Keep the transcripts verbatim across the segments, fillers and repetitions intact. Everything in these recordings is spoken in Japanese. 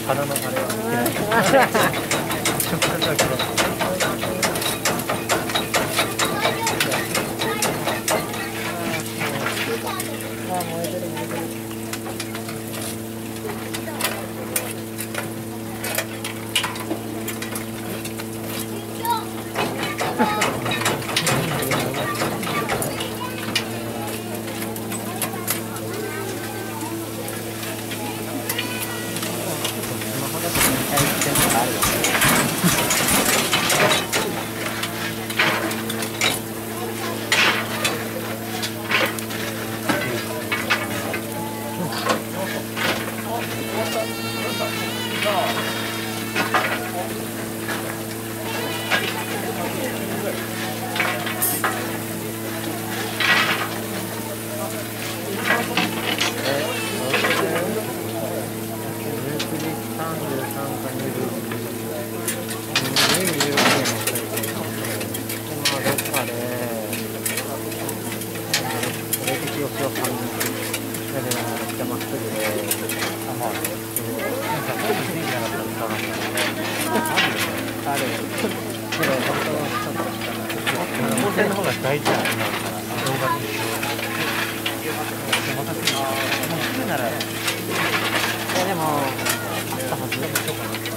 鼻のあれは見てない。あ、燃えてる燃えてる。の方が大事なのから動画でまた来るもう来るならいやでもあったはずだった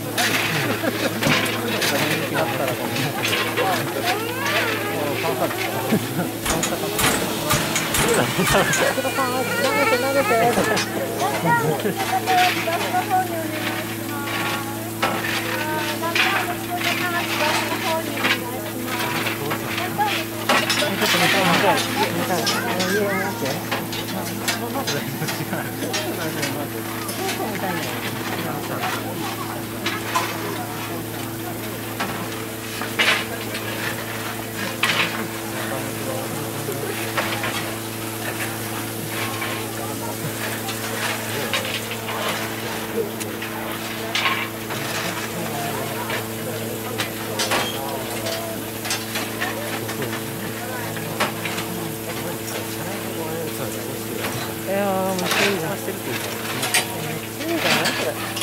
らごめんなさい顔されて顔されて投げて投げてちょっと見たい見たい見たい。家にあって。いやー、もういいじゃん。してるっていうか、めっちゃいいじゃないこれ。